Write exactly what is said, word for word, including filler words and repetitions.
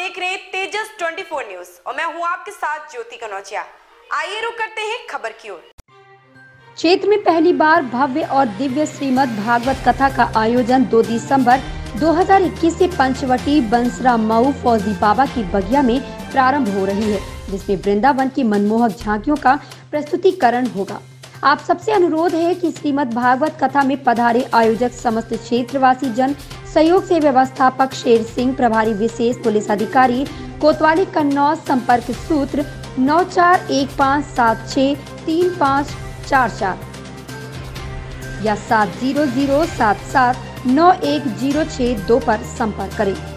देख रहे हैं तेजस चौबीस न्यूज और मैं हूं आपके साथ ज्योति कनौजिया। आइए रुक करते हैं खबर की ओर। क्षेत्र में पहली बार भव्य और दिव्य श्रीमद् भागवत कथा का आयोजन दो दिसंबर दो हज़ार इक्कीस से पंचवटी बंसरा मऊ फौजी बाबा की बगिया में प्रारंभ हो रही है, जिसमें वृंदावन की मनमोहक झांकियों का प्रस्तुतिकरण होगा। आप सबसे अनुरोध है कि श्रीमद् भागवत कथा में पधारे आयोजक समस्त क्षेत्रवासी जन सहयोग से व्यवस्थापक शेर सिंह, प्रभारी विशेष पुलिस अधिकारी कोतवाली कन्नौज, संपर्क सूत्र नौ चार एक पाँच सात छह तीन पाँच चार चार या सात जीरो जीरो सात सात नौ एक जीरो छह दो पर संपर्क करें।